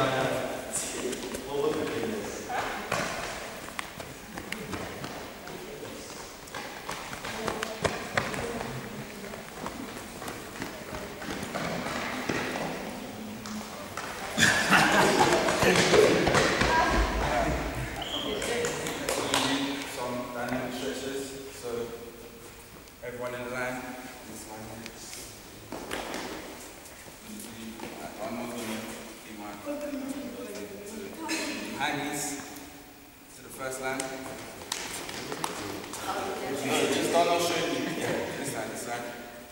Everyone in the line. I'm not going to be my high knees to the first line. Just don't know show you. This line.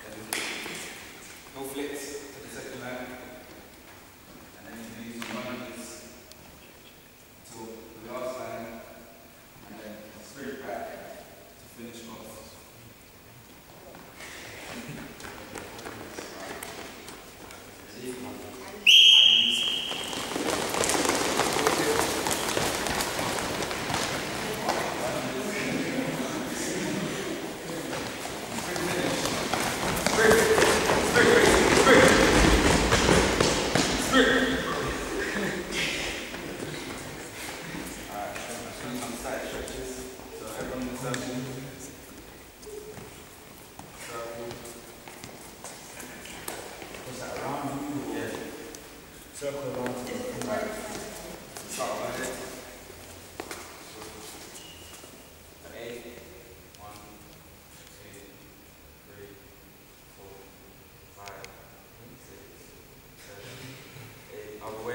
No flicks to the second line. And then you can use one of these to the last line. And then spirit back to finish off. Circle around to the right. Start like this. 8, 1, 2, 3, 4, 5, 6, 7, 8. Other way. 1, 2,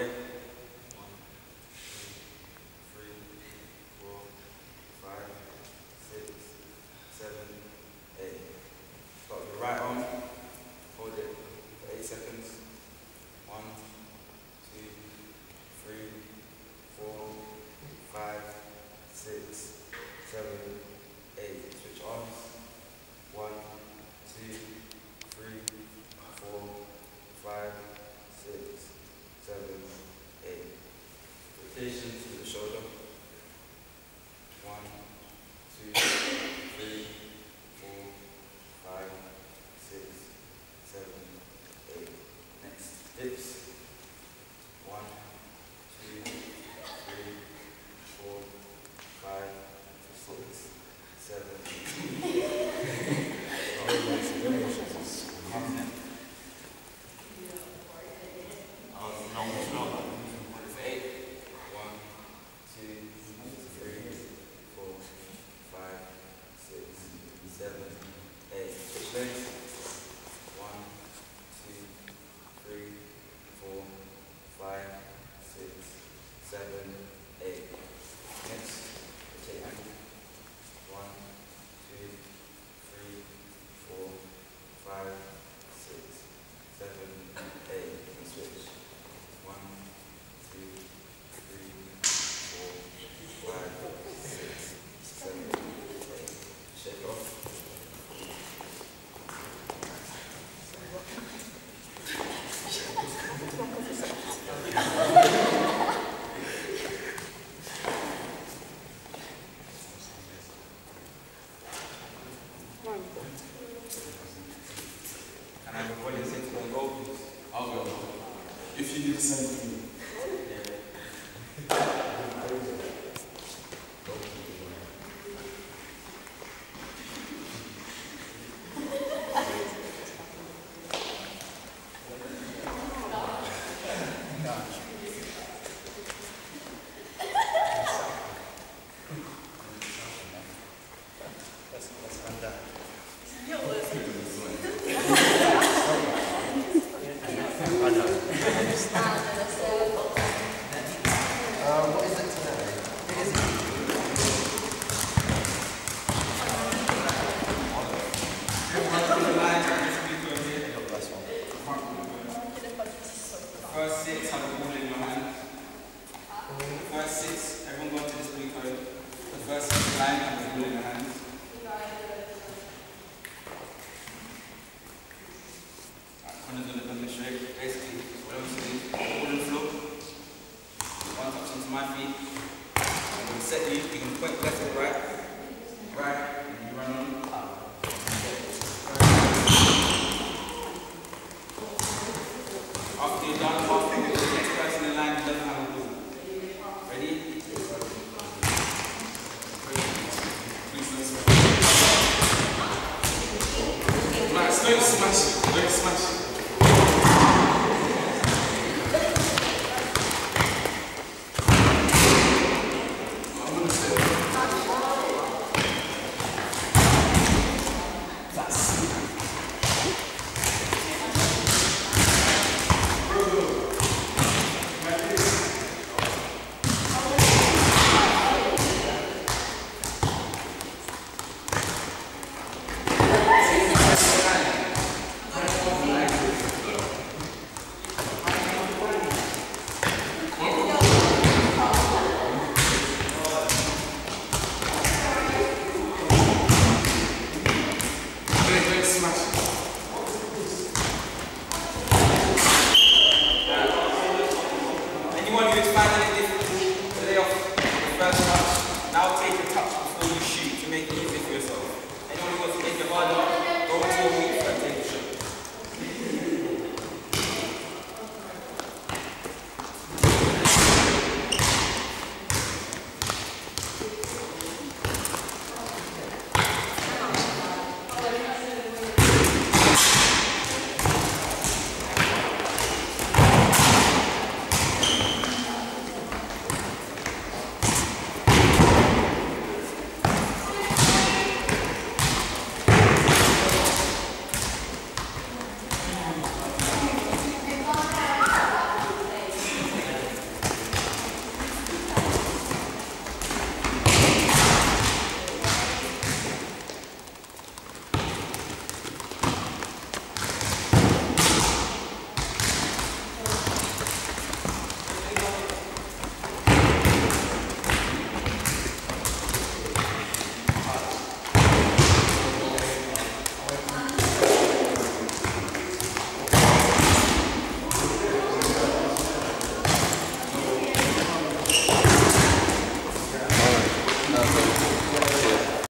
3, 4, 5, 6, 7, 8. Start with your right arm. Hold it for 8 seconds. 1, 2, 3, 4, 5, 6, 7, 8. Switch arms. 1, 2, 3, 4, 5, 6, 7, 8. Rotation to the shoulder. 1, 2, 3, 4, 5, 6, 7, 8. Next, dips. 1, 2, 3, 4, 5, 6, 7, 8. Switch legs. 1, 2, 3, 4, 5, 6, 7, 8. Next, rotate ankle. 1, 2, 3, 4, 5, 6, 7, 8. And switch. 1, 2, 3, 4, 5, 6, 7, 8. Shake off. Can I have a body set to go, please? I'll go. If you do the same thing. First 6 have a ball in your hand. First 6, everyone go to this blue code. The first 6 line have a ball in your hands. Connor's going to demonstrate. Basically, what I'm saying is, ball on the floor. One touch into my feet. I'm going to set you. You can point left or right. Right. And you run on. After you're done, the next person in line doesn't have reach 5 minutes.